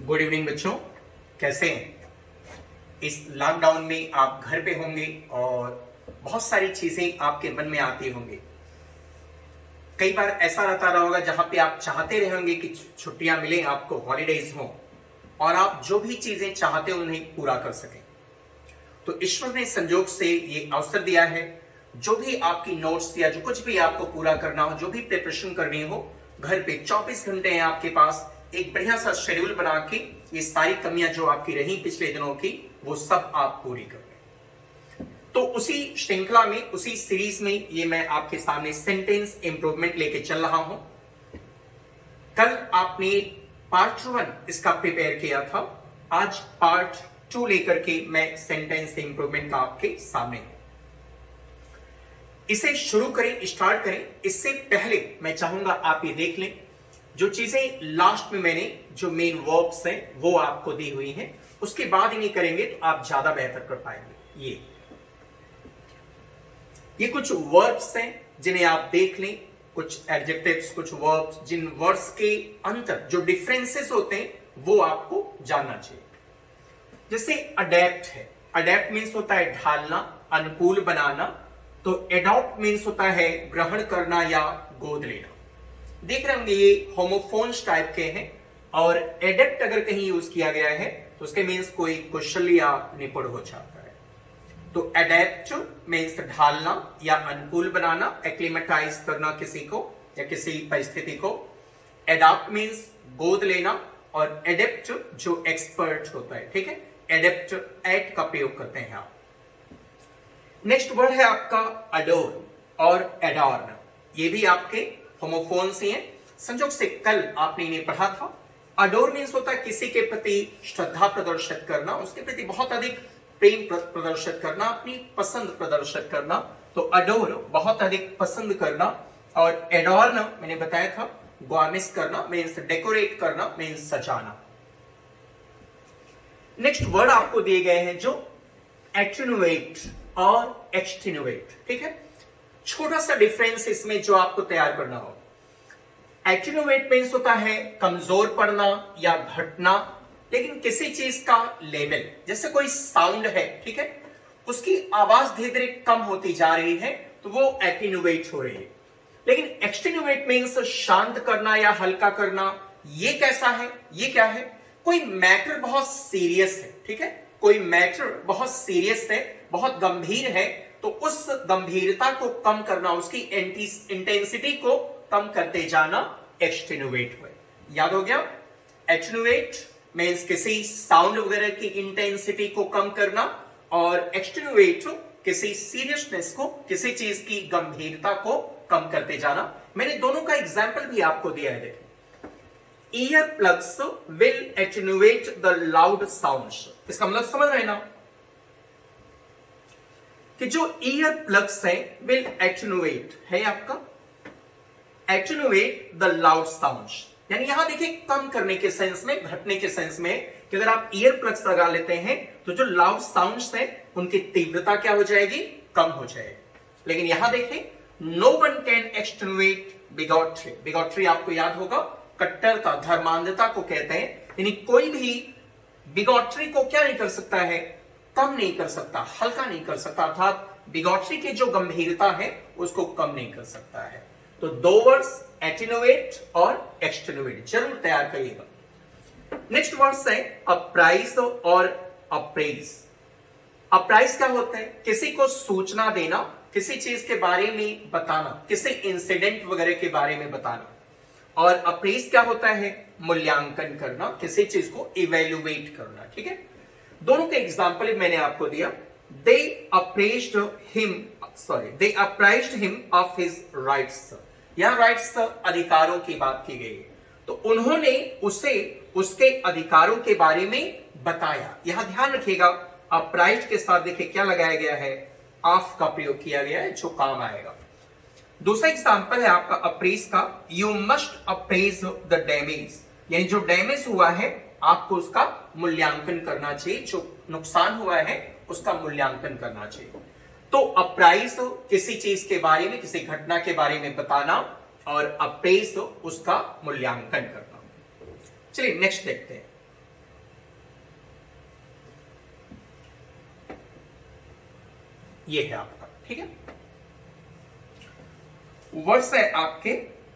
Good evening बच्चों, कैसे हैं? इस लॉकडाउन में आप घर पे होंगे और बहुत सारी चीजें आपके मन में आती होंगी। कई बार ऐसा रहता रहा होगा जहां पे आप चाहते रहे होंगे कि छुट्टियां मिले, आपको हॉलीडेज हो और आप जो भी चीजें चाहते हो उन्हें पूरा कर सकें। तो ईश्वर ने संजोग से ये अवसर दिया है, जो भी आपकी नोट्स या जो कुछ भी आपको पूरा करना हो, जो भी प्रिपरेशन करनी हो, घर पे 24 घंटे हैं आपके पास। एक बढ़िया सा शेड्यूल बना के ये सारी कमियां जो आपकी रही पिछले दिनों की, वो सब आप पूरी कर लें। तो उसी श्रृंखला में, उसी सीरीज में ये मैं आपके सामने सेंटेंस इंप्रूवमेंट लेके चल रहा हूं। कल आपने पार्ट 1 इसका प्रिपेयर किया था, आज पार्ट 2 लेकर के मैं सेंटेंस इंप्रूवमेंट का आपके सामने हूं। इसे शुरू करें, स्टार्ट करें। इससे पहले मैं चाहूंगा आप ये देख लें, जो चीजें लास्ट में मैंने जो मेन वर्ब्स हैं वो आपको दी हुई हैं, उसके बाद इन्हें करेंगे तो आप ज्यादा बेहतर कर पाएंगे। ये कुछ वर्ब्स हैं जिन्हें आप देख लें, कुछ एडजेक्टिव्स, कुछ वर्ब्स, जिन वर्ड्स के अंतर जो डिफरेंसेस होते हैं वो आपको जानना चाहिए। जैसे अडेप्ट है, अडेप्ट मीन्स होता है ढालना, अनुकूल बनाना। तो एडॉप्ट मीन्स होता है ग्रहण करना या गोद लेना। देख रहे होंगे ये होमोफोन्स टाइप के हैं, और एडेप्ट अगर कहीं यूज किया गया है तो उसके मीन्स कोई कुशल या निपुण हो जाता है। तो एडेप्ट मीन्स ढालना या अनुकूल बनाना, एक्लिमेटाइज करना किसी को या किसी परिस्थिति को। एडॉप्ट मीन्स गोद लेना, और एडेप्ट जो एक्सपर्ट होता है, ठीक है, एडेप्ट एट का प्रयोग करते हैं आप। नेक्स्ट वर्ड है आपका अडोर और एडॉर्न। ये भी आपके होमोफोन से हैं। संजोग से कल आपने इन्हें पढ़ा था। अडोर मीन्स होता है किसी के प्रति श्रद्धा प्रदर्शित करना, उसके प्रति बहुत अधिक प्रेम प्रदर्शित करना, अपनी पसंद प्रदर्शित करना। तो अडोर बहुत अधिक पसंद करना, और एडॉर्न मैंने बताया था गार्निश करना मीन्स डेकोरेट करना, मीन्स सजाना। नेक्स्ट वर्ड आपको दिए गए हैं जो एटेन्युएट और एक्सटेन्युएट, ठीक है। छोटा सा डिफरेंस इसमें जो आपको तैयार करना हो। एटेन्युएट मीन्स होता है कमजोर पड़ना या घटना, लेकिन किसी चीज का लेवल, जैसे कोई साउंड है, ठीक है, उसकी आवाज धीरे धीरे कम होती जा रही है तो वो एटेन्युएट हो रही है। लेकिन एक्सटेन्युएट मीन्स शांत करना या हल्का करना। ये कैसा है, ये क्या है? कोई मैटर बहुत सीरियस है, ठीक है, कोई मैटर बहुत सीरियस है, बहुत गंभीर है, तो उस गंभीरता को कम करना, उसकी इंटेंसिटी को कम करते जाना एक्सटेन्युएट हुए। याद हो गया? एटेन्युएट मींस किसी साउंड वगैरह की इंटेंसिटी को कम करना, और एक्सटेन्युएट किसी सीरियसनेस को, किसी चीज की गंभीरता को कम करते जाना। मैंने दोनों का एग्जाम्पल भी आपको दिया है, देखिए। Ear plugs will attenuate the loud sounds. इसका मतलब समझ रहे हैं ना कि जो ईयर प्लग्स है विल एटेन्युएट है आपका, एटेन्युएट द लाउड साउंड्स, यानी यहां देखिए कम करने के सेंस में, घटने के सेंस में, कि अगर आप ईयर प्लग्स लगा लेते हैं तो जो लाउड साउंड्स हैं उनकी तीव्रता क्या हो जाएगी? कम हो जाएगी। लेकिन यहां देखिए no one can extenuate bigotry. Bigotry आपको याद होगा, कट्टरता, धर्मांधता को कहते हैं। यानी कोई भी बिगॉट्री को क्या नहीं कर सकता है? कम नहीं कर सकता, हल्का नहीं कर सकता, अर्थात बिगॉट्री की जो गंभीरता है उसको कम नहीं कर सकता है। तो दो वर्ड्स एटेन्युएट और एक्सटेन्युएट जरूर तैयार करिएगा। नेक्स्ट वर्ड्स है अप्राइज और अप्रेज। अप्राइज क्या होता है? किसी को सूचना देना, किसी चीज के बारे में बताना, किसी इंसिडेंट वगैरह के बारे में बताना। और अप्रेज क्या होता है? मूल्यांकन करना, किसी चीज को इवेल्युएट करना, ठीक है। दोनों के एग्जाम्पल मैंने आपको दिया। They appraised him of his rights. यहां राइट्स अधिकारों की बात की गई है, तो उन्होंने उसे उसके अधिकारों के बारे में बताया। यहां ध्यान रखिएगा, अप्राइज्ड के साथ देखिए क्या लगाया गया है? ऑफ का प्रयोग किया गया है, जो काम आएगा। दूसरा एग्जाम्पल है आपका अप्रेज का, you must appraise the damage, यानी जो डैमेज हुआ है आपको उसका मूल्यांकन करना चाहिए, जो नुकसान हुआ है उसका मूल्यांकन करना चाहिए। तो अप्राइज किसी चीज के बारे में, किसी घटना के बारे में बताना, और अप्रेज उसका मूल्यांकन करना। चलिए नेक्स्ट देखते हैं। ये है आपका, ठीक है। वर्ड्स है आपके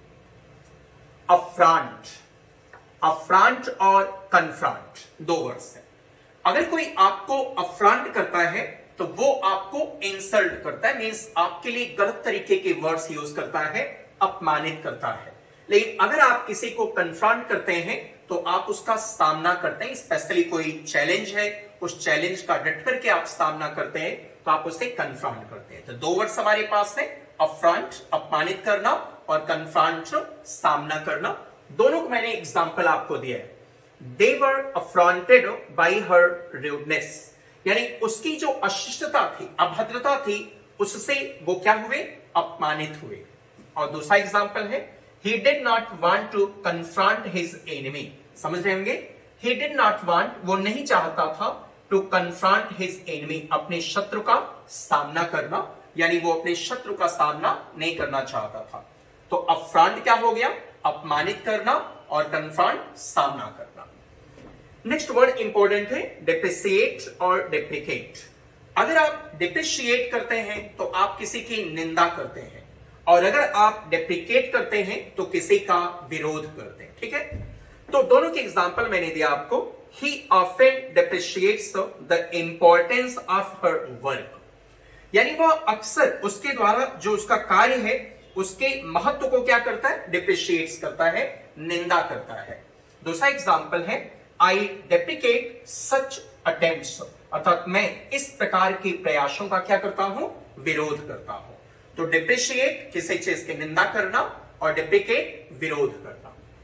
अफ्रांट, अफ्रांट और कन्फ्रांट, दो वर्ड्स है। अगर कोई आपको अफ्रांट करता है तो वो आपको इंसल्ट करता है, मींस आपके लिए गलत तरीके के वर्ड्स यूज करता है, अपमानित करता है। लेकिन अगर आप किसी को कन्फ्रंट करते हैं तो आप उसका सामना करते हैं, स्पेशली कोई चैलेंज है, उस चैलेंज का डट करके आप सामना करते हैं तो आप उसे कन्फ्रंट करते हैं। तो दो वर्ड्स हमारे पास है, अफ्रंट अपमानित करना और कन्फ्रंट सामना करना। दोनों को मैंने एग्जांपल आपको दिया है। They were affronted by her rudeness, यानी उसकी जो अशिष्टता थी, अभद्रता थी, उससे वो क्या हुए, अपमानित हुए। और दूसरा एग्जांपल है, he did not want to confront his enemy, समझ रहे होंगे, he did not want, वो नहीं चाहता था, to confront his enemy, अपने शत्रु का सामना करना, यानी वो अपने शत्रु का सामना नहीं करना चाहता था। तो अफ्रंट क्या हो गया, अपमानित करना, और कन्फ्रंट सामना करना। नेक्स्ट वर्ड इंपॉर्टेंट है, डेप्रिसिएट और डेप्रिकेट। अगर आप डेप्रिशिएट करते हैं तो आप किसी की निंदा करते हैं, और अगर आप डेप्रिकेट करते हैं तो किसी का विरोध करते हैं, ठीक है। तो दोनों के एग्जांपल मैंने दिया आपको। He often depreciates the importance of her work, यानी वह अक्सर उसके द्वारा जो उसका कार्य है उसके महत्व को क्या करता है, डिप्रिशिएट्स करता है, निंदा करता है। दूसरा एग्जांपल है, आई डेप्रिकेट सच अटेम्प्ट्स, अर्थात मैं इस प्रकार के प्रयासों का क्या करता हूं, विरोध करता हूं। तो डिप्रिशिएट किसी चीज की निंदा करना और डेप्रिकेट विरोध करना।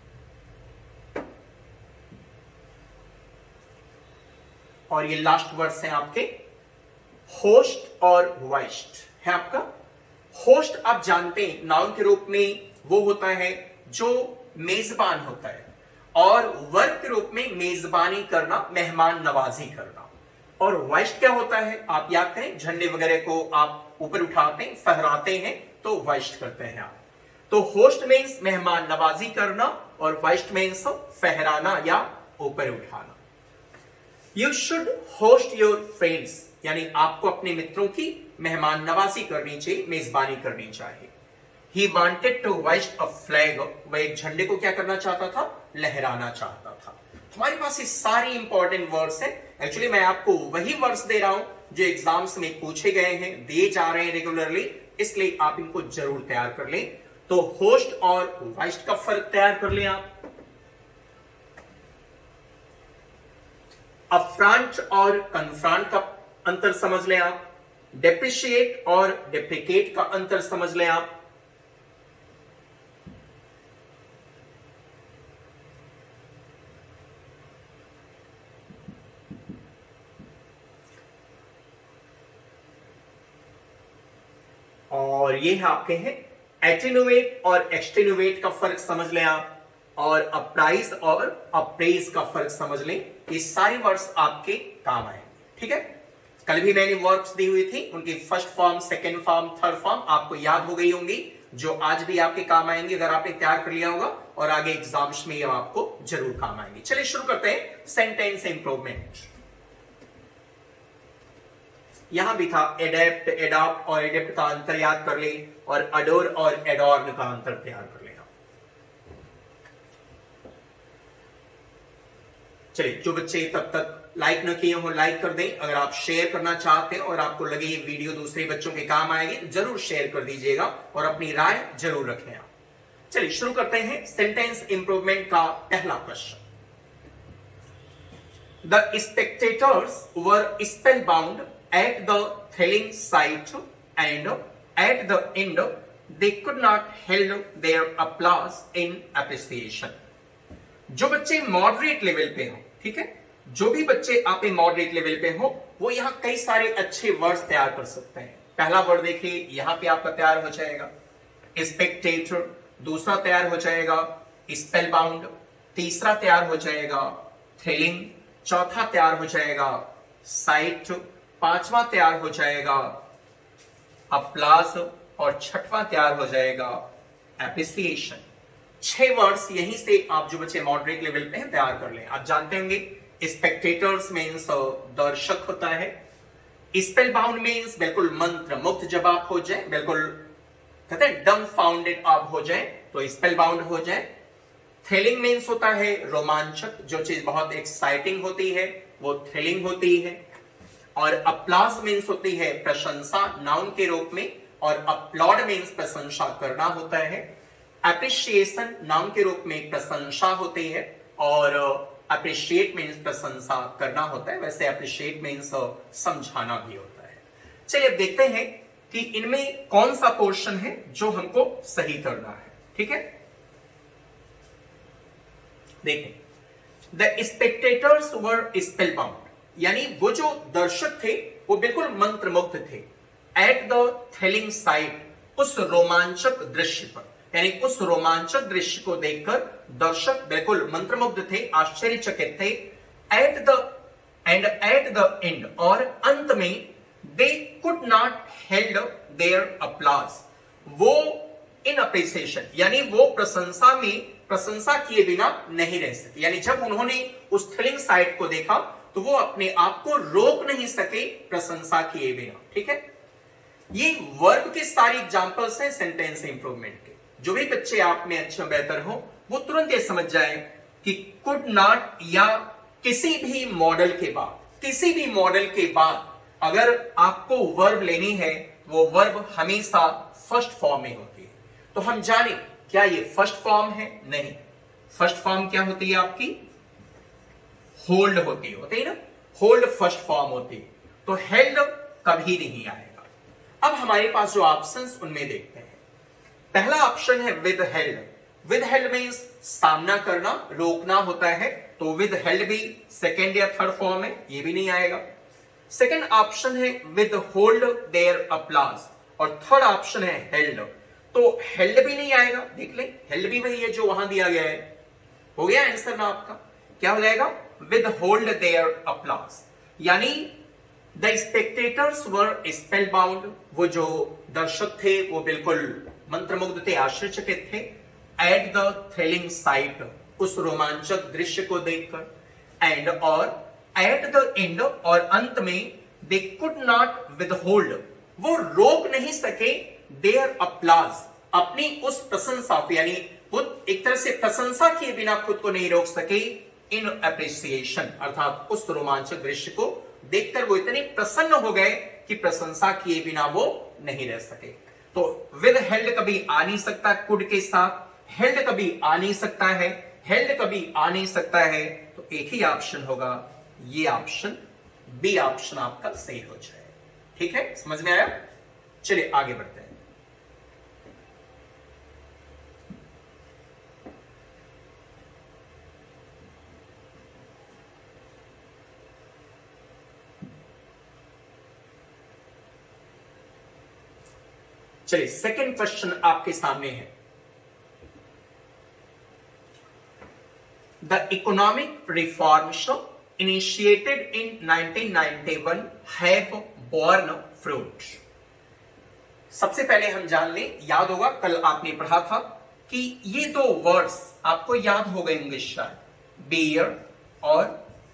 और ये लास्ट वर्ड्स हैं आपके, होस्ट और वाइस्ट है आपका। होस्ट आप जानते हैं नाउन के रूप में वो होता है जो मेजबान होता है, और वर्ब के रूप में मेजबानी करना, मेहमान नवाजी करना। और वाइस्ट क्या होता है, आप याद करें, झंडे वगैरह को आप ऊपर उठाते हैं, फहराते हैं, तो वाइस्ट करते हैं आप। तो होस्ट मीन्स मेहमान नवाजी करना और वाइस्ट मीन्स फहराना या ऊपर उठाना। You should hoist your friends, यानी आपको अपने मित्रों की मेहमान नवाजी करनी चाहिए, मेजबानी करनी चाहिए। He wanted to hoist a flag, वह एक झंडे को क्या करना चाहता था, लहराना चाहता था। हमारे पास ये सारी इंपॉर्टेंट वर्ड्स हैं। एक्चुअली मैं आपको वही वर्ड्स दे रहा हूं जो एग्जाम्स में पूछे गए हैं, दिए जा रहे हैं रेगुलरली, इसलिए आप इनको जरूर तैयार कर लें। तो होस्ट और वाइस्ट का फर्क तैयार कर लें आप। अफ्रंट और कन्फ्रंट का अंतर समझ लें आप। डेप्रिशिएट और डेप्रिकेट का अंतर समझ लें आप। और ये आपके हैं एटेन्युएट और एक्सटेन्युएट का फर्क समझ लें आप, और अप्राइज और अप्रेज का फर्क समझ लें। ये सारे वर्ड्स आपके काम आएंगे, ठीक है। कल भी मैंने वर्ड्स दी हुई थी, उनकी first form, second form, third form आपको याद हो गई होंगी, जो आज भी आपके काम आएंगे अगर आपने तैयार कर लिया होगा, और आगे एग्जाम्स में ये आपको जरूर काम आएंगे। चलिए शुरू करते हैं सेंटेंस इंप्रूवमेंट। यहां भी था एडेप्ट, एडॉप्ट और एडेप्ट का अंतर याद कर ले, और अडोर और एडॉर्न का अंतर तैयार कर लेना। चलिए, जो बच्चे तब तक लाइक न किए हो लाइक कर दें। अगर आप शेयर करना चाहते हैं और आपको लगे ये वीडियो दूसरे बच्चों के काम आएगी तो जरूर शेयर कर दीजिएगा, और अपनी राय जरूर रखें आप। चलिए शुरू करते हैं सेंटेंस इंप्रूवमेंट का पहला प्रश्न। The spectators were spellbound at the thrilling sight, and at the end they could not hold their applause in appreciation. जो बच्चे मॉडरेट लेवल पे हो, ठीक है, जो भी बच्चे आप मॉडरेट लेवल पे हो, वो यहाँ कई सारे अच्छे वर्ड्स तैयार कर सकते हैं। पहला वर्ड देखिए, यहाँ पे आपका तैयार हो जाएगा स्पेक्टेटर, दूसरा तैयार हो जाएगा स्पेलबाउंड, तीसरा तैयार हो जाएगा थ्रिलिंग, चौथा तैयार हो जाएगा साइट, पांचवा तैयार हो जाएगा अप्लास, और छठवां तैयार हो जाएगा एप्रिसिएशन। 6 वर्ड्स यहीं से आप जो बच्चे मॉडरेट लेवल पे हैं तैयार कर लें। आप जानते होंगे स्पेक्टेटर्स मींस दर्शक होता है, स्पेल बाउंड मीन्स बिल्कुल मंत्र मुक्त जब आप हो जाए, बिल्कुल कहते हैं डम फाउंडेड आप हो जाए तो स्पेल बाउंड हो जाए। थ्रिलिंग मीन्स होता है रोमांचक, जो चीज बहुत एक्साइटिंग होती है वो थ्रिलिंग होती है। और अप्लाज मीन्स होती है प्रशंसा नाउन के रूप में, और अपलॉड मीन्स प्रशंसा करना होता है। अप्रिशिएशन नाउन के रूप में प्रशंसा होती है, और अप्रिशिएट मीन्स प्रशंसा करना होता है। वैसे अप्रिशिएट मीन्स समझाना भी होता है। चलिए अब देखते हैं कि इनमें कौन सा पोर्शन है जो हमको सही करना है। ठीक है, देखें, the spectators were spellbound, यानी वो जो दर्शक थे वो बिल्कुल मंत्रमुग्ध थे। एट द थ्रिलिंग साइट, उस रोमांचक दृश्य पर, यानी उस रोमांचक दृश्य को देखकर दर्शक बिल्कुल मंत्रमुग्ध थे, आश्चर्यचकित थे। एट द एंड, और अंत में, they could not held their applause, वो इन अप्रिसिएशन, यानी वो प्रशंसा किए बिना नहीं रह सके। यानी जब उन्होंने उस थ्रिलिंग साइट को देखा तो वो अपने आप को रोक नहीं सके प्रशंसा किए बिना। ठीक है, ये वर्ब के सारे एग्जांपल्स हैं सेंटेंस इंप्रूवमेंट के। जो भी बच्चे आप में अच्छे बेहतर हो वो तुरंत ये समझ जाए कि कुड नॉट या किसी भी मॉडल के बाद अगर आपको वर्ब लेनी है, वो वर्ब हमेशा फर्स्ट फॉर्म में होती है। तो हम जाने क्या ये फर्स्ट फॉर्म है? नहीं, फर्स्ट फॉर्म क्या होती है आपकी? होल्ड होती है ना, होल्ड फर्स्ट फॉर्म होती है, तो हेल्ड कभी नहीं आएगा। अब हमारे पास जो ऑप्शंस उनमें देखते हैं। पहला ऑप्शन है withheld. Withheld means सामना करना, रोकना होता है, तो विद हेल्ड भी सेकेंड या थर्ड फॉर्म है, ये भी नहीं आएगा। सेकेंड ऑप्शन है विद होल्ड देयर अप्लाज, और थर्ड ऑप्शन है हेल्ड, तो हेल्ड भी नहीं आएगा। देख ले, हेल्ड भी वही है जो वहां दिया गया है। हो गया आंसर ना आपका? क्या हो जाएगा? विद होल्ड देयर अप्लाज, यानी the spectators were spellbound, वो जो दर्शक थे वो बिल्कुल मंत्रमुग्ध थे, आश्चर्यचकित थे। एट द थ्रिलिंग साइट, उस रोमांचक दृश्य को देखकर। एंड, और एट द एंड, और अंत में, they could not withhold, वो रोक नहीं सके देयर अप्लाज, अपनी उस प्रशंसा को, यानी वो एक तरह से प्रशंसा किए बिना खुद को नहीं रोक सके। इन अप्रिसिएशन, अर्थात उस रोमांचक दृश्य को देखकर वो इतने प्रसन्न हो गए कि प्रशंसा किए बिना वो नहीं रह सके। तो विद हेल्ड कभी आ नहीं सकता कुड के साथ, हेल्ड कभी आ नहीं सकता है, हेल्ड कभी आ नहीं सकता है, तो एक ही ऑप्शन होगा, ये ऑप्शन बी ऑप्शन आपका सही हो जाए। ठीक है, समझ में आया? चलिए आगे बढ़ते हैं। चलिए सेकंड क्वेश्चन आपके सामने है। The economic reforms initiated in 1991 have borne fruit. सबसे पहले हम जान लें, याद होगा कल आपने पढ़ा था कि ये दो वर्ड्स आपको याद हो गए होंगे शायद, बियर और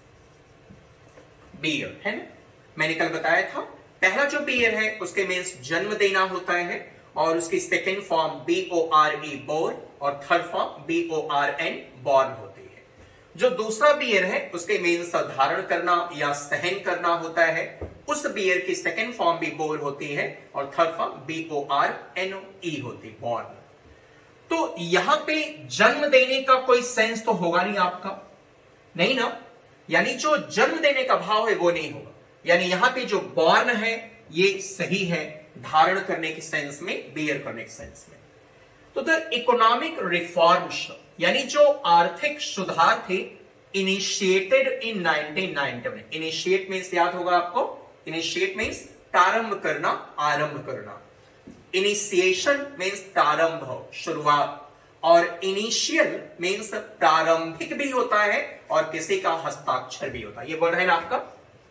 बियर, है ना? मैंने कल बताया था पहला जो बियर है उसके मीन्स जन्म देना होता है, और उसकी सेकेंड फॉर्म BORE बोर, और थर्ड फॉर्म BORN बॉर्न होती है। जो दूसरा बियर है उसके मीन्स धारण करना या सहन करना होता है, उस बियर की सेकेंड फॉर्म भी बोर होती है, और थर्ड फॉर्म BORNE होती है, बॉर्न। तो यहां पे जन्म देने का कोई सेंस तो होगा नहीं आपका, नहीं ना, यानी जो जन्म देने का भाव है वो नहीं होगा। यानी यहां पे जो बॉर्न है ये सही है, धारण करने के सेंस में, बियर करने के सेंस में। तो द इकोनॉमिक रिफॉर्म्स, यानी जो आर्थिक सुधार थे, इनिशिएटेड इन 1991। इनिशिएट मीन्स याद होगा आपको, इनिशिएट मीन्स प्रारंभ करना, आरंभ करना। इनिशिएशन मीन्स प्रारंभ, शुरुआत, और इनिशियल मीन्स प्रारंभिक भी होता है और किसी का हस्ताक्षर भी होता है। ये वर्ड है ना आपका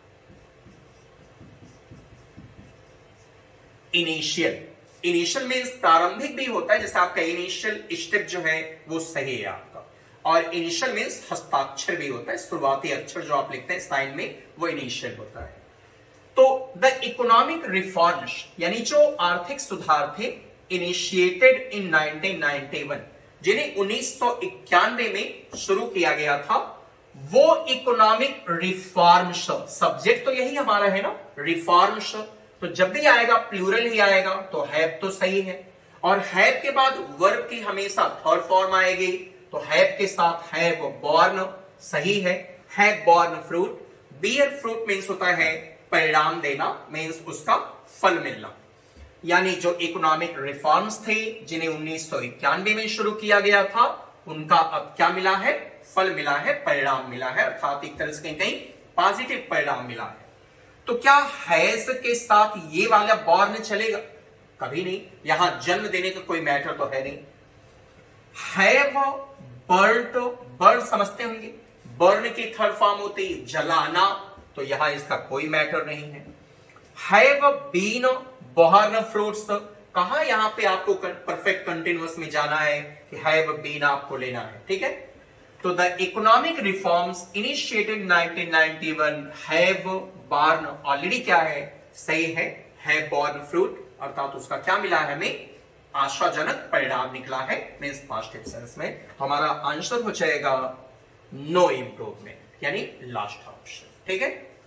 इनिशियल। इनिशियल मीन्स प्रारंभिक भी होता है, जैसे आपका इनिशियल स्टेप जो है वो सही है आपका, और इनिशियल मीन्स हस्ताक्षर भी होता है, शुरुआती अक्षर जो आप लिखते हैं साइन में, वो इनिशियल होता है। तो द इकोनॉमिक रिफॉर्म्स यानी जो आर्थिक सुधार थे इनिशिएटेड इन 1991 जिन्हें 1991 में शुरू किया गया था, वो इकोनॉमिक रिफॉर्म्स, सब्जेक्ट तो यही हमारा है ना रिफॉर्म्स, तो जब भी आएगा प्लूरल ही आएगा, तो हैव तो सही है, और हैव के बाद वर्ब की हमेशा थर्ड फॉर्म आएगी, तो हैव के साथ हैव बॉर्न सही है, have borne fruit, bear fruit means होता है परिणाम देना, मीन्स उसका फल मिलना। यानी जो इकोनॉमिक रिफॉर्म्स थे जिन्हें 1991 में शुरू किया गया था, उनका अब क्या मिला है, फल मिला है, परिणाम मिला है, अर्थात एक तरह से कहीं पॉजिटिव परिणाम मिला है। तो क्या हैज के साथ ये वाला बॉर्न चलेगा? कभी नहीं, यहां जन्म देने का कोई मैटर तो है नहीं। हैव बर्ट, बर्न समझते होंगे, बर्न की थर्ड फॉर्म होती है जलाना, तो यहां इसका कोई मैटर नहीं है। हैव बीन बॉर्न फ्रूट्स, कहां यहां पे आपको परफेक्ट कंटिन्यूअस में जाना है कि हैव बीन आपको लेना है, ठीक है। तो the economic reforms initiated 1991 have borne, already क्या है, सही है, हैव बॉर्न फ्रूट, अर्थात उसका क्या मिला है, हमें आशाजनक परिणाम निकला है, मींस पॉजिटिव सेंस में। हमारा आंसर हो जाएगा नो इंप्रूवमेंट, यानी लास्ट ऑप्शन, ठीक है।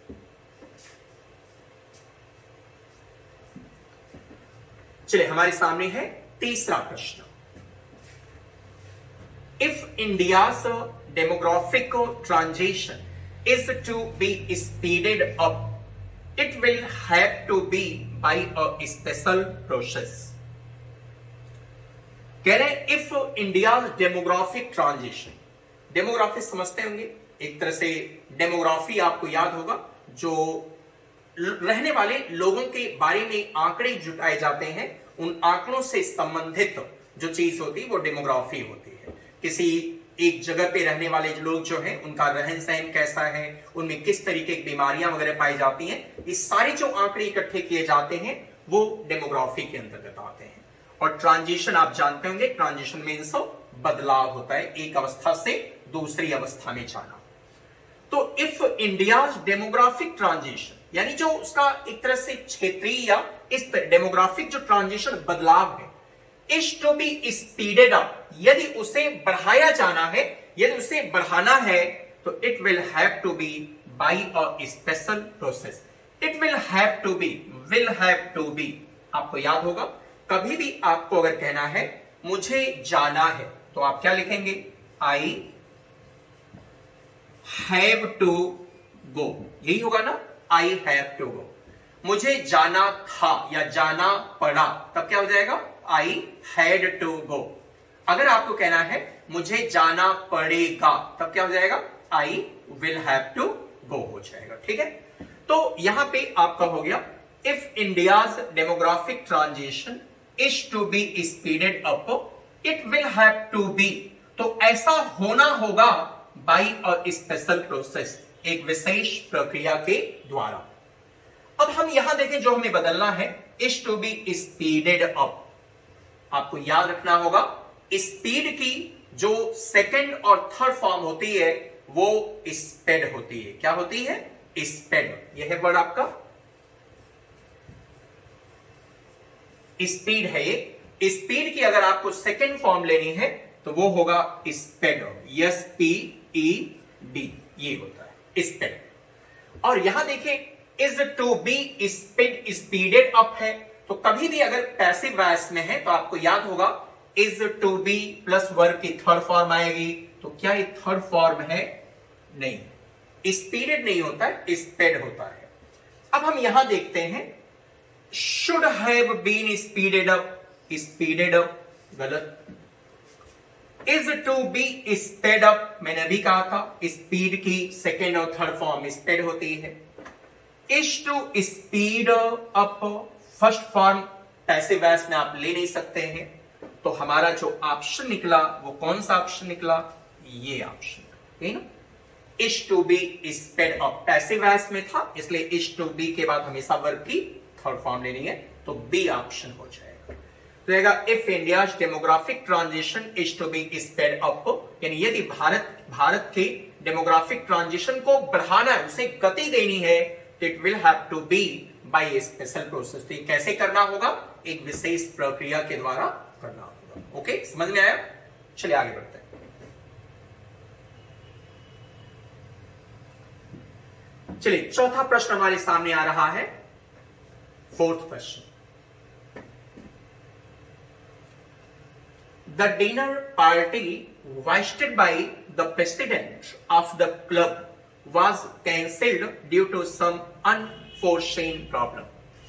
चलिए हमारे सामने है तीसरा प्रश्न। If India's demographic transition is to be speeded up, it will have to be by a special process। कह रहे हैं if India demographic transition, demography समझते होंगे, एक तरह से डेमोग्राफी आपको याद होगा, जो रहने वाले लोगों के बारे में आंकड़े जुटाए जाते हैं, उन आंकड़ों से संबंधित जो चीज होती है वो डेमोग्राफी होती है। किसी एक जगह पे रहने वाले लोग जो हैं उनका रहन सहन कैसा है, उनमें किस तरीके की बीमारियां वगैरह पाई जाती हैं, ये सारे जो आंकड़े इकट्ठे किए जाते हैं वो डेमोग्राफी के अंतर्गत आते हैं। और ट्रांजिशन आप जानते होंगे, ट्रांजिशन मीन्स बदलाव होता है, एक अवस्था से दूसरी अवस्था में जाना। तो इफ इंडियाज डेमोग्राफिक ट्रांजिशन यानी जो उसका एक तरह से क्षेत्रीय या इस डेमोग्राफिक जो ट्रांजिशन बदलाव है, is to be speeded up, यदि उसे बढ़ाया जाना है, यदि उसे बढ़ाना है, तो it will have to be by a special process. It will have to be, will have to be, आपको याद होगा, कभी भी आपको अगर कहना है मुझे जाना है, तो आप क्या लिखेंगे, आई हैव टू गो, यही होगा ना, आई हैव टू गो। मुझे जाना था या जाना पड़ा, तब क्या हो जाएगा, आई हैड टू गो। अगर आपको कहना है मुझे जाना पड़ेगा, तब क्या हो जाएगा, I will have to go हो जाएगा, ठीक है। तो यहां पे आपका हो गया if India's demographic transition is to be speeded up, it will have to be, तो ऐसा होना होगा बाय अ स्पेशल प्रोसेस, एक विशेष प्रक्रिया के द्वारा। अब हम यहां देखें, जो हमें बदलना है is to be speeded up, आपको याद रखना होगा स्पीड की जो सेकंड और थर्ड फॉर्म होती है वो स्पेड होती है। क्या होती है, स्पेड, यह है वर्ड आपका स्पीड है। ये स्पीड की अगर आपको सेकंड फॉर्म लेनी है तो वो होगा स्पेड, SPED, ये होता है स्पेड। और यहां देखिए is to be speed, speeded up है, तो कभी भी अगर पैसिव वॉइस में है तो आपको याद होगा is to be plus verb की थर्ड फॉर्म आएगी, तो क्या ये थर्ड फॉर्म है, नहीं, स्पीडेड नहीं होता है, स्पेड होता है। अब हम यहां देखते हैं should have been speeded up, speeded up गलत, is to be sped up, मैंने अभी कहा था स्पीड की सेकेंड और थर्ड फॉर्म स्पेड होती है। Is to speed up first form passive voice में आप ले नहीं सकते हैं, तो हमारा जो ऑप्शन निकला वो कौन सा ऑप्शन निकला, ये ऑप्शन, ठीक है। Is to be sped up passive voice में था, इसलिए इज टू बी के बाद हमेशा वर्ब की थर्ड फॉर्म लेनी है, तो बी ऑप्शन हो जाएगा। तो रहेगा if India's demographic transition is to be sped up, यानी यदि भारत के डेमोग्राफिक ट्रांजिशन को बढ़ाना है, उसे गति देनी है, it will have to be by a special process. तो ये कैसे करना होगा? एक विशेष प्रक्रिया के द्वारा करना होगा। ओके, समझ में आया? चलिए आगे बढ़ते हैं। चलिए चौथा प्रश्न हमारे सामने आ रहा है, fourth question. The dinner party hosted by the president of the club was cancelled due to some unforeseen problem.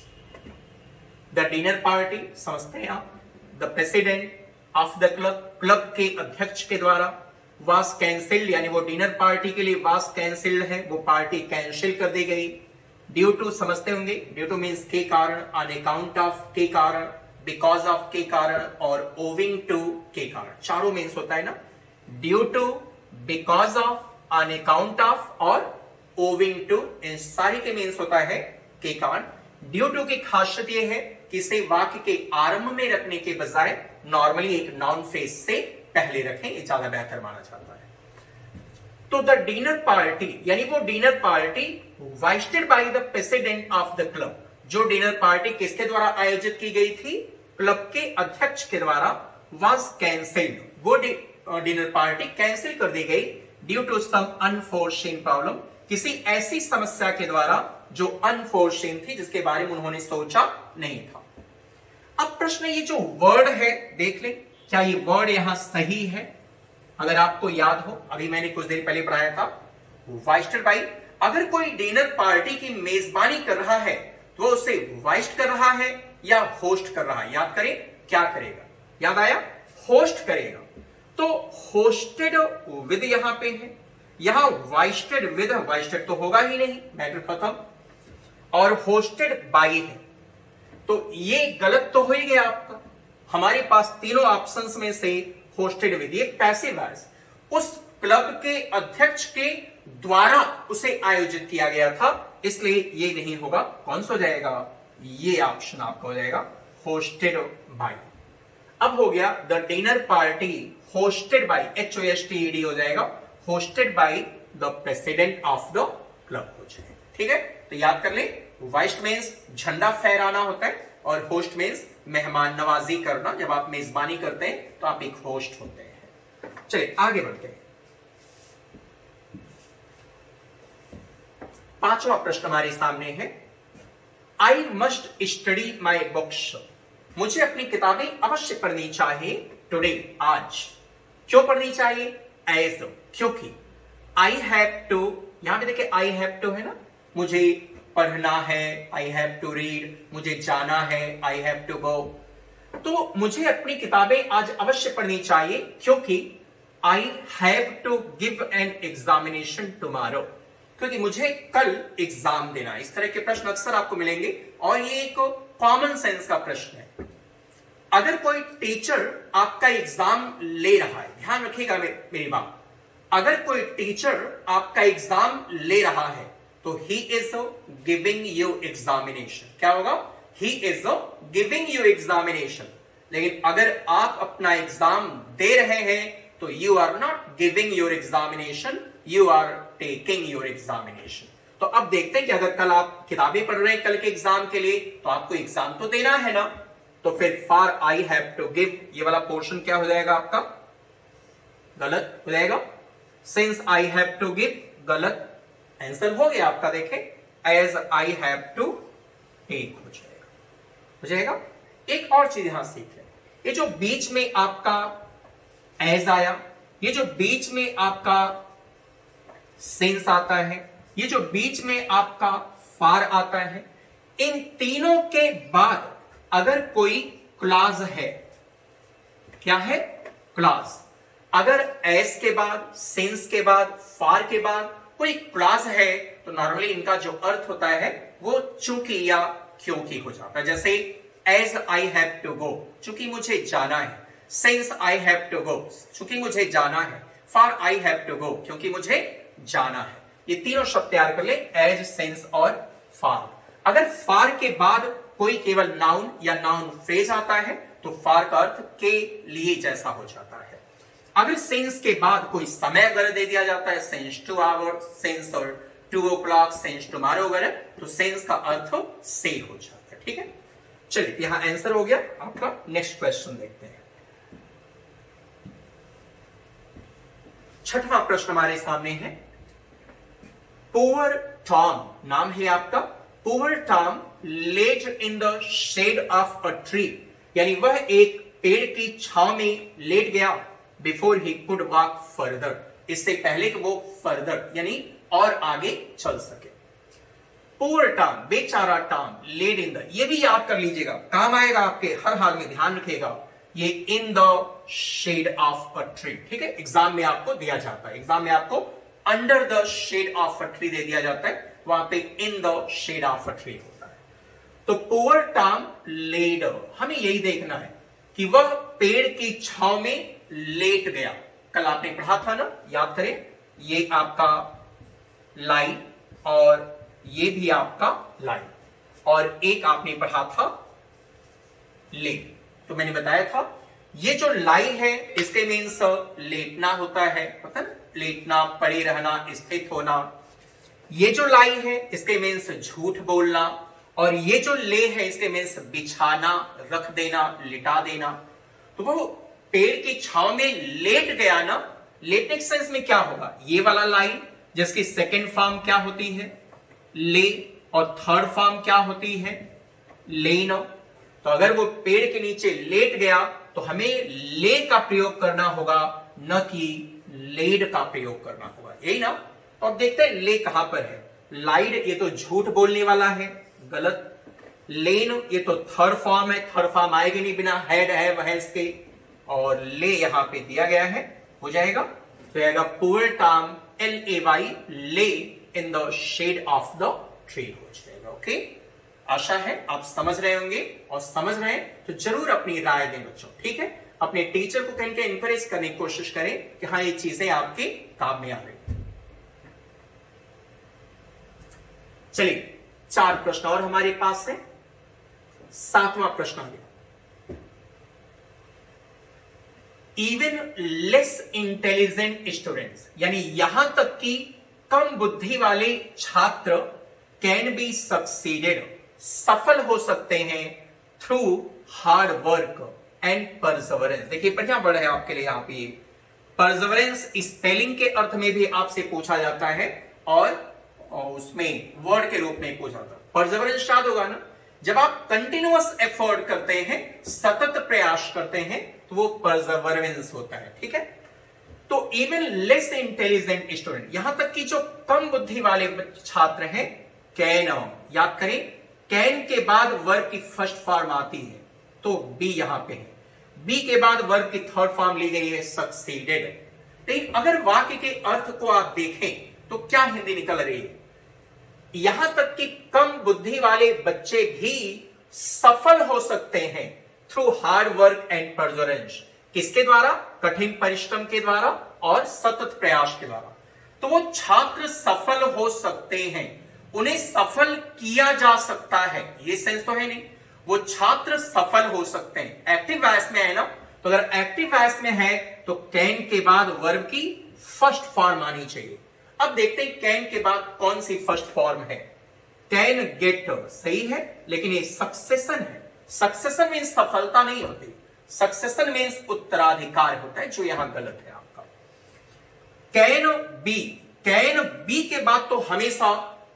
The dinner party, समझते हैं आप, the president of the club, club के अध्यक्ष के द्वारा, was cancelled यानी वो डिनर पार्टी के लिए was cancelled है, वो पार्टी कैंसिल कर दी गई। ड्यू टू समझते होंगे, ड्यू टू मीन्स के कारण, ऑन अकाउंट ऑफ के कारण, बिकॉज ऑफ के कारण और ओविंग टू के कारण। चारों मीन्स होता है ना, due to, because of, on account of और ओविंग टू, इन सारी के मीन्स होता है के कारण। ड्यू टू की खासियत यह है कि इसे वाक्य के आरंभ में रखने के बजाय नॉर्मली एक नाउन फ्रेज से पहले रखें, ये ज्यादा बेहतर माना जाता है। तो द डिनर पार्टी यानी वो dinner party hoisted by the president of the club, जो डिनर पार्टी किसके द्वारा आयोजित की गई थी? क्लब के अध्यक्ष के द्वारा, वाज कैंसिल्ड, वो डिनर पार्टी कैंसिल कर दी गई due to some unforeseen problem, किसी ऐसी समस्या के द्वारा जो अनफोर्सीन थी, जिसके बारे में उन्होंने सोचा नहीं था। अब प्रश्न, ये जो वर्ड है देख ले, क्या ये वर्ड यहां सही है? अगर आपको याद हो, अभी मैंने कुछ देर पहले पढ़ाया था, वाइस्टेड बाय, अगर कोई डिनर पार्टी की मेजबानी कर रहा है तो वो उसे वाइस्ट कर रहा है या होस्ट कर रहा है? याद करें, क्या करेगा? याद आया? होस्ट करेगा। तो होस्टेड विद यहां पे है, यहां वाइस्टेड विद, वाइस्टेड तो होगा ही नहीं, मैटर खत्म, और होस्टेड बाय है, तो ये गलत तो हो ही गया आपका। हमारे पास तीनों ऑप्शंस में से होस्टेड विद, ये पैसिव वॉइस, उस क्लब के अध्यक्ष के द्वारा उसे आयोजित किया गया था, इसलिए ये नहीं होगा। कौन सा हो जाएगा? ये ऑप्शन आपका हो जाएगा होस्टेड बाय। अब हो गया the dinner party hosted by, HOSTED हो जाएगा, hosted by the president of the club हो जाएगा। ठीक है, तो याद कर ले, वाइस्ट मीन्स झंडा फहराना होता है और होस्ट मीन्स मेहमान नवाजी करना। जब आप मेजबानी करते हैं तो आप एक होस्ट होते हैं। चलिए आगे बढ़ते हैं। पांचवा प्रश्न हमारे सामने है, I must study my books, मुझे अपनी किताबें अवश्य पढ़नी चाहिए टुडे, आज। क्यों पढ़नी चाहिए? एज, क्योंकि। आई हैव टू, यहां पे देखिए आई हैव टू है ना, मुझे पढ़ना है, आई हैव टू रीड, मुझे जाना है, आई हैव टू गो। तो मुझे अपनी किताबें आज अवश्य पढ़नी चाहिए क्योंकि I have to give an examination tomorrow, क्योंकि मुझे कल एग्जाम देना है। इस तरह के प्रश्न अक्सर आपको मिलेंगे और ये एक कॉमन सेंस का प्रश्न है। अगर कोई टीचर आपका एग्जाम ले रहा है, ध्यान रखिएगा मेरी बात, अगर कोई टीचर आपका एग्जाम ले रहा है तो he is giving you examination. क्या होगा? He is giving you examination. लेकिन अगर आप अपना एग्जाम दे रहे हैं तो you are not giving your examination, you are taking your examination. तो अब देखते हैं कि अगर कल आप किताबें पढ़ रहे हैं कल के एग्जाम के लिए, तो आपको एग्जाम तो देना है ना, तो फिर for I have to give, ये वाला पोर्शन क्या हो जाएगा आपका? गलत हो जाएगा। Since I have to give, गलत, आंसर हो गया आपका। देखें, as I have to take हो जाएगा, हो जाएगा। एक और चीज यहां सीख लें, ये जो बीच में आपका एज आया, ये जो बीच में आपका सिंस आता है, ये जो बीच में आपका फार आता है, इन तीनों के बाद अगर कोई क्लॉज है, क्या है? क्लॉज। अगर एस के बाद, सिंस के बाद, फार के बाद कोई क्लॉज है तो नॉर्मली इनका जो अर्थ होता है वो चूंकि या क्योंकि हो जाता है। जैसे as I have to go, चूंकि मुझे जाना है, since I have to go, चूंकि मुझे जाना है, for I have to go, क्योंकि मुझे जाना है। ये तीनों शब्द तैयार कर ले, एज, सिंस और फॉर। अगर फॉर के बाद कोई केवल नाउन या नाउन फ्रेज आता है तो फॉर का अर्थ के लिए जैसा हो जाता है। अगर सिंस के बाद कोई समय अगर दे दिया जाता है, सिंस टू आवर, सिंस और 2 o'clock, since tomorrow वगैरह, तो since का अर्थ से हो जाता है। ठीक है, चलिए यहां आंसर हो गया आपका। नेक्स्ट क्वेश्चन देखते हैं। छठवां प्रश्न हमारे सामने है। पुअर टॉम, नाम है आपका, poor Tom laid in the shade of a tree, यानी वह एक पेड़ की छांव में लेट गया, before he could walk further, इससे पहले कि वो फर्दर यानी और आगे चल सके। पुअर टॉम, बेचारा टॉम, लेड इन द, ये भी याद कर लीजिएगा, काम आएगा आपके हर हाल में, ध्यान रखिएगा, ये in the shade of a tree. ठीक है, एग्जाम में आपको दिया जाता है, एग्जाम में आपको under the shade of a tree दे दिया जाता है, वहां पे in the shade of a tree होता है। तो पुअर टॉम लेड, हमें यही देखना है कि वह पेड़ की छांव में लेट गया। कल आपने पढ़ा था ना, याद करें, ये आपका लाई और ये भी आपका लाई, और एक आपने पढ़ा था ले। तो मैंने बताया था ये जो लाई है इसके मीन्स लेटना होता है, पता ना, लेटना, पड़े रहना, स्थित होना। ये जो लाई है इसके मीन्स झूठ बोलना, और ये जो ले है इसके मीन्स बिछाना, रख देना, लिटा देना। तो वो पेड़ की छांव में लेट गया ना, लेटने के सेंस में क्या होगा, ये वाला लाई जिसकी सेकेंड फॉर्म क्या होती है, ले, और थर्ड फॉर्म क्या होती है, लेन। तो अगर वो पेड़ के नीचे लेट गया तो हमें ले का प्रयोग करना होगा, न कि लेड का प्रयोग करना होगा, यही ना। तो अब देखते हैं ले कहां पर है। लाइड, ये तो झूठ बोलने वाला है, गलत। लेन, ये तो थर्ड फॉर्म है, थर्ड फॉर्म आएगी नहीं बिना हेड है वह इसके, और ले यहां पे दिया गया है, हो जाएगा। तो आएगा poor Tom LAY, lay in the shade of the tree हो जाएगा। ओके, आशा है आप समझ रहे होंगे, और समझ रहे हैं तो जरूर अपनी राय दें बच्चों। ठीक है, अपने टीचर को कहीं इंकरेज करने की कोशिश करें कि हाँ ये चीजें आपके काम में आ रही। चलिए 4 प्रश्न और हमारे पास है। 7वां प्रश्न आ गया। इवन लेस इंटेलिजेंट स्टूडेंट्स, यानी यहां तक कि कम बुद्धि वाले छात्र कैन बी सक्सीडेड, सफल हो सकते हैं, through hard work and perseverance. देखिए बढ़िया वर्ड है आपके लिए यहाँ पे, परसेवरेंस स्पेलिंग के अर्थ में भी आपसे पूछा जाता है, और उसमें वर्ड के रूप में पूछा जाता है। परसेवरेंस याद होगा ना, जब आप कंटिन्यूअस एफर्ट करते हैं, सतत प्रयास करते हैं, तो वो परसेवरेंस होता है। ठीक है, तो इवन लेस इंटेलिजेंट स्टूडेंट, यहां तक कि जो कम बुद्धि वाले छात्र हैं, कैन, याद करें, कैन के बाद वर्ब की फर्स्ट फॉर्म आती है, तो बी यहां पे है, बी के बाद वर्ब की थर्ड फॉर्म ली गई है सक्सीडेड। लेकिन अगर वाक्य के अर्थ को आप देखें तो क्या हिंदी निकल रही है, यहां तक कि कम बुद्धि वाले बच्चे भी सफल हो सकते हैं, through hard work and perseverance. किसके द्वारा, कठिन परिश्रम के द्वारा और सतत प्रयास के द्वारा। तो वो छात्र सफल हो सकते हैं, उन्हें सफल किया जा सकता है, ये सेंस तो है नहीं, वो छात्र सफल हो सकते हैं। एक्टिव वॉइस में है ना, तो अगर एक्टिव वॉइस में है तो कैन के बाद वर्ब की फर्स्ट फॉर्म आनी चाहिए। अब देखते हैं कैन के बाद कौन सी फर्स्ट फॉर्म है। कैन गेट सही है, लेकिन ये सक्सेशन है। सक्सेशन मीन्स सफलता नहीं होती, सक्सेशन मीन्स उत्तराधिकार होता है, जो यहां गलत है आपका। कैन बी, कैन बी के बाद तो हमेशा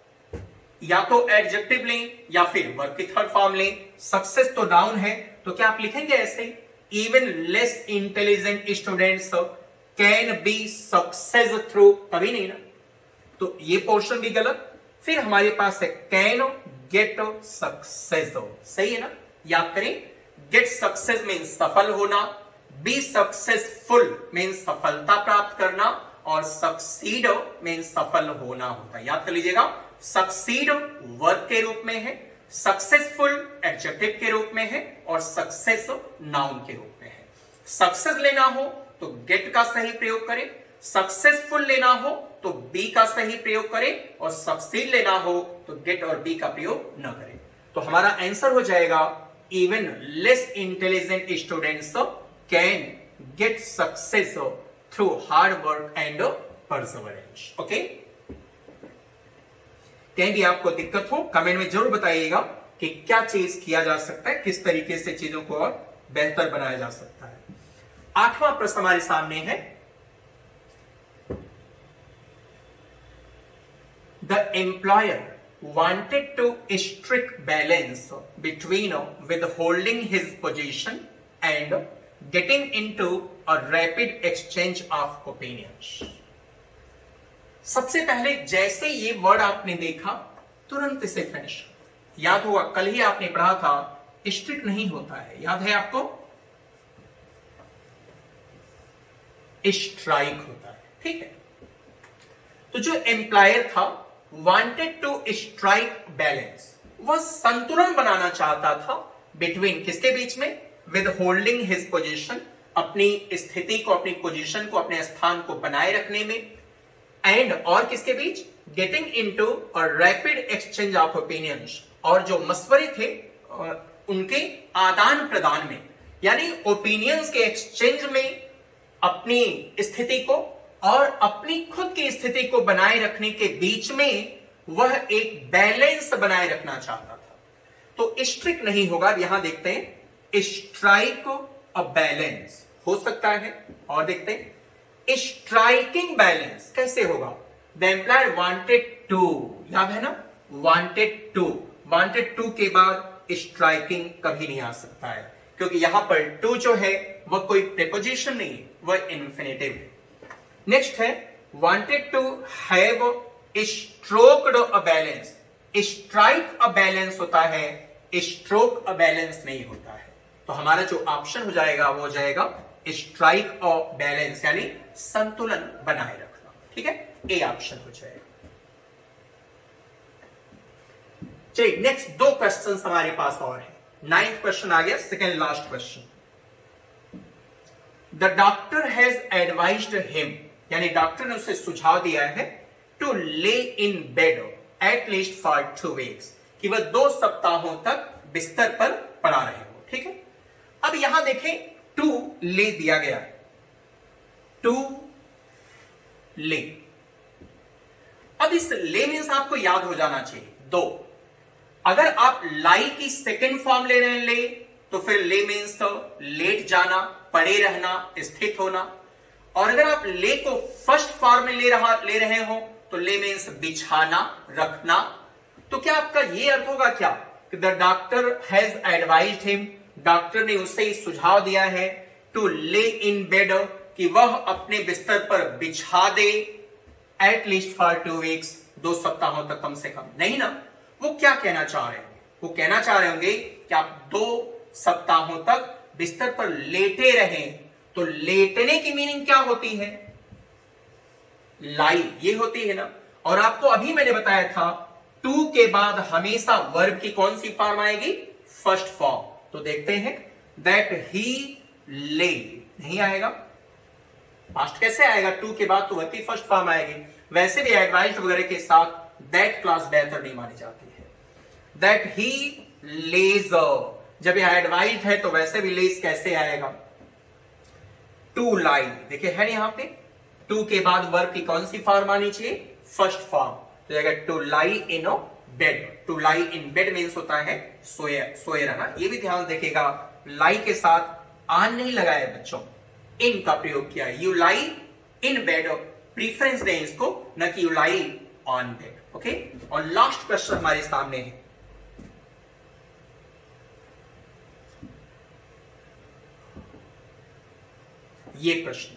या तो एडजेक्टिव लें या फिर वर्ब की थर्ड फॉर्म लें। सक्सेस तो नाउन है, तो क्या आप लिखेंगे ऐसे, even less intelligent students can be success through, कभी नहीं ना, तो ये पोर्शन भी गलत। फिर हमारे पास है कैन गेट सक्सेस, सही है ना, याद करें, गेट सक्सेस मीन्स सफल होना, बी सक्सेसफुल मीन्स सफलता प्राप्त करना, और सक्सीड मीन्स सफल होना होता है, याद कर लीजिएगा। सक्सीड वर्ब के रूप में है, सक्सेसफुल एडजेक्टिव के रूप में है, और सक्सेस नाउन के रूप में है। सक्सेस लेना हो तो गेट का सही प्रयोग करें, सक्सेसफुल लेना हो तो बी का सही प्रयोग करें, और सक्सीड लेना हो तो गेट और बी का प्रयोग न करें। तो हमारा आंसर हो जाएगा even less intelligent students can get success through hard work and perseverance. Okay, कहीं भी आपको दिक्कत हो कमेंट में जरूर बताइएगा कि क्या चीज किया जा सकता है, किस तरीके से चीजों को और बेहतर बनाया जा सकता है। 8वां प्रश्न हमारे सामने है, the employer wanted to strike balance between withholding his position and getting into a rapid exchange of opinions। सबसे पहले जैसे ये वर्ड आपने देखा तुरंत इसे फिनिश, याद होगा कल ही आपने पढ़ा था स्ट्रिक नहीं होता है, याद है आपको, स्ट्राइक होता है, ठीक है। तो जो एम्प्लॉयर था वांटेड टू स्ट्राइक बैलेंस, वह संतुलन बनाना चाहता था बिटवीन किसके बीच में, विद होल्डिंग हिज पोजीशन, अपनी स्थिति को, अपनी पोजीशन को, अपने स्थान को बनाए रखने में, एंड और किसके बीच, getting into a rapid exchange of opinions, और जो मशवरे थे उनके आदान प्रदान में, यानी ओपिनियंस के एक्सचेंज में अपनी स्थिति को और अपनी खुद की स्थिति को बनाए रखने के बीच में वह एक बैलेंस बनाए रखना चाहता था। तो स्ट्रिक नहीं होगा, यहां देखते हैं स्ट्राइक अ बैलेंस हो सकता है, और देखते हैं स्ट्राइकिंग बैलेंस कैसे होगा, द एम्प्लॉयर वांटेड टू, याद है ना, वांटेड टू के बाद स्ट्राइकिंग कभी नहीं आ सकता है, क्योंकि यहां पर टू जो है वह कोई प्रीपोजिशन नहीं है, वह इन्फिनेटिव है। नेक्स्ट है wanted to have stroked a balance, strike a balance होता है, स्ट्रोक अ बैलेंस नहीं होता है। तो हमारा जो ऑप्शन हो जाएगा वो हो जाएगा स्ट्राइक अ बैलेंस, यानी संतुलन बनाए रखना, ठीक है, ए ऑप्शन हो जाएगा। चलिए नेक्स्ट 2 क्वेश्चन हमारे पास और है। 9th क्वेश्चन आ गया, second last question. The doctor has advised him, यानी डॉक्टर ने उसे सुझाव दिया है, to lay in bed at least for 2 weeks, कि वह 2 सप्ताहों तक बिस्तर पर पड़ा रहे हो, ठीक है। अब यहां देखें टू ले दिया गया है, टू ले। अब इस ले मीन्स आपको याद हो जाना चाहिए 2। अगर आप लाई की सेकेंड फॉर्म ले रहे हैं ले, तो फिर ले मीन्स तो लेट जाना, पड़े रहना, स्थित होना। और अगर आप ले को फर्स्ट फॉर्म में ले रहे हो तो ले मीन्स बिछाना, रखना। तो क्या आपका ये अर्थ होगा क्या कि the doctor has advised him, doctor ने उसे सुझाव दिया है, टू ले इन बेड, कि वह अपने बिस्तर पर बिछा दे, एट लीस्ट फॉर 2 वीक्स, 2 सप्ताहों तक कम से कम। नहीं ना, वो क्या कहना चाह रहे होंगे, वो कहना चाह रहे होंगे कि आप 2 सप्ताहों तक बिस्तर पर लेटे रहें। तो लेटने की मीनिंग क्या होती है, लाई, ये होती है ना। और आपको अभी मैंने बताया था टू के बाद हमेशा वर्ब की कौन सी फॉर्म आएगी, फर्स्ट फॉर्म। तो देखते हैं, दैट ही ले नहीं आएगा, पास्ट कैसे आएगा, टू के बाद तो वर्ब की फर्स्ट फॉर्म आएगी। वैसे भी एडवाइज्ड वगैरह के साथ दैट क्लास बेहतर नहीं मानी जाती है। दैट ही लेज, जब यह एडवाइज्ड है तो वैसे भी लेज कैसे आएगा, टू लाई, देखिए है यहां पे टू के बाद वर्ब की कौन सी फॉर्म आनी चाहिए, फर्स्ट फॉर्म। तो जाएगा to lie in a bed, to lie in bed means होता है सोए रहना। ये भी ध्यान देखिएगा, लाई के साथ आन नहीं लगाया बच्चों, इन का प्रयोग किया है। You lie in bed, preference दें इसको, न कि you lie on bed, okay. और लास्ट क्वेश्चन हमारे सामने है, ये प्रश्न,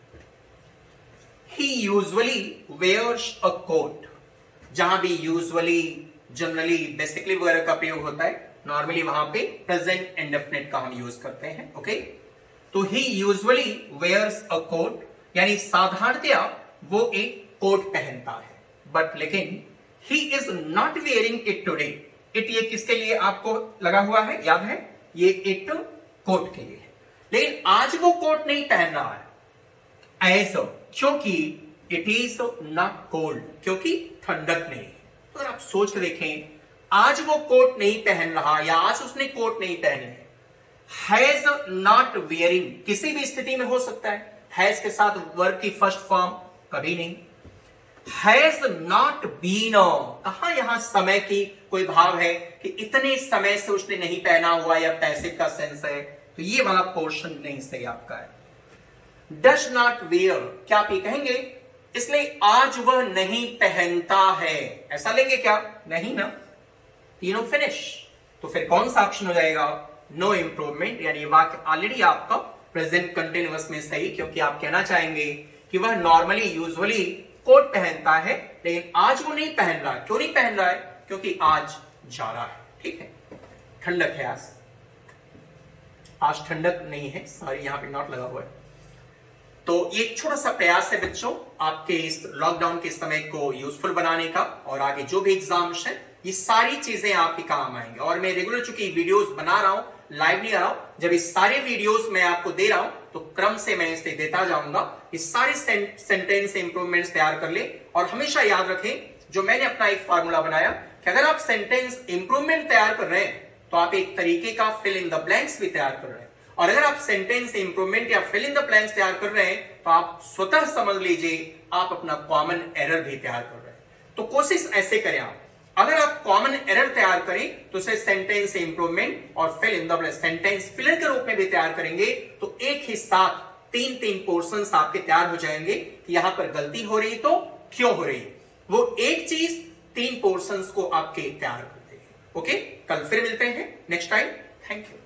he usually wears a coat. जहां भी यूजुअली, जनरली, बेसिकली वगैरह का प्रयोग होता है, नॉर्मली वहां पे प्रेजेंट इंडेफिनिट का हम यूज करते हैं, ओके। तो he usually wears a coat, यानी साधारणतया वो एक कोट पहनता है, बट लेकिन he is not wearing it today. It ये किसके लिए आपको लगा हुआ है, याद है, ये इट कोट के लिए है, लेकिन आज वो कोट नहीं पहन रहा है, ऐसा क्योंकि इट इज नॉट कोल्ड, क्योंकि ठंडक नहीं है। तो अगर आप सोच कर देखें, आज वो कोट नहीं पहन रहा या आज उसने कोट नहीं पहनी है, हैज नॉट वियरिंग किसी भी स्थिति में हो सकता है, हैज के साथ वर्ब की फर्स्ट फॉर्म कभी नहीं। हैज नॉट बीन, कहां यहां समय की कोई भाव है कि इतने समय से उसने नहीं पहना हुआ या पैसिव का सेंस है, तो ये वाला पोर्शन नहीं सही आपका है। डज नॉट वेयर, क्या आप ये कहेंगे इसलिए आज वह नहीं पहनता है, ऐसा लेंगे क्या? नहीं ना, तीनों फिनिश। तो फिर कौन सा ऑप्शन हो जाएगा? नो इंप्रूवमेंट, यानी वाक्य ऑलरेडी आपका प्रेजेंट कंटिन्यूअस में सही, क्योंकि आप कहना चाहेंगे कि वह नॉर्मली यूजुअली कोट पहनता है लेकिन आज वो नहीं पहन रहा है। क्यों नहीं पहन रहा है? क्योंकि आज जा रहा है। ठीक है, ठंडक है आज ठंडक नहीं है, सॉरी यहां पे नॉट लगा हुआ है। तो ये एक छोटा सा प्रयास है बच्चों आपके इस लॉकडाउन के समय को यूजफुल बनाने का, और आगे जो भी एग्जाम्स है ये सारी चीजें आपके काम आएंगे। और मैं रेगुलर चूंकि वीडियोस बना रहा हूं, लाइव नहीं आ रहा हूं, जब इस सारे वीडियोस मैं आपको दे रहा हूं तो क्रम से मैं इसे देता जाऊंगा। इस सारे सेंटेंस इंप्रूवमेंट्स तैयार कर ले, और हमेशा याद रखें जो मैंने अपना एक फॉर्मूला बनाया कि अगर आप सेंटेंस इंप्रूवमेंट तैयार कर रहे हैं तो आप एक तरीके का फिल इन द ब्लैंक्स भी तैयार कर रहे हैं, और अगर आप सेंटेंस इंप्रूवमेंट या फिल इन द ब्लैंक्स तैयार कर रहे हैं तो आप स्वतः समझ लीजिए आप अपना कॉमन एरर भी तैयार कर रहे हैं। तो कोशिश ऐसे करें आप, अगर आप कॉमन एरर तैयार करें तो उसे सेंटेंस इंप्रूवमेंट और fill in the blanks sentence filler के रूप में भी तैयार करेंगे, तो एक ही साथ तीन तीन पोर्शंस आपके तैयार हो जाएंगे कि यहां पर गलती हो रही तो क्यों हो रही है, वो एक चीज तीन पोर्शंस को आपके तैयार करते हैं। ओके, कल फिर मिलते हैं नेक्स्ट टाइम। Thank you.